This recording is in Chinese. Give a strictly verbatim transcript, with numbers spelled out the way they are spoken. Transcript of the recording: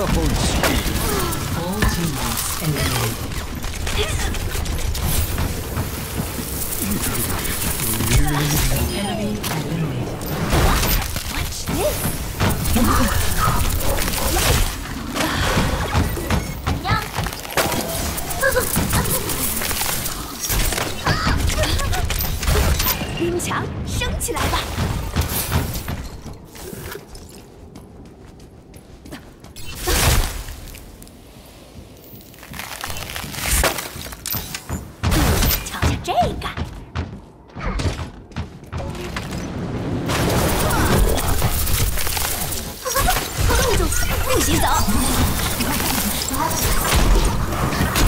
Double speed. All teammates eliminated. Enemy eliminated. Watch this. 冰墙升起来吧！瞧瞧这个！冻住，不许走！